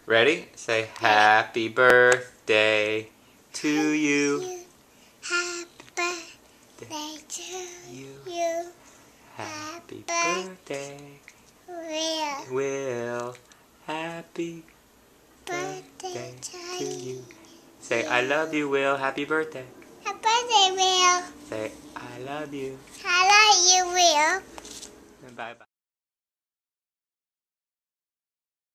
Ready? Say happy birthday to you. Happy birthday to you. Happy birthday, Will. Happy birthday to you. Say I love you, Will. Happy birthday. Happy birthday, Will. Say I love you. I love you, Will. Bye bye.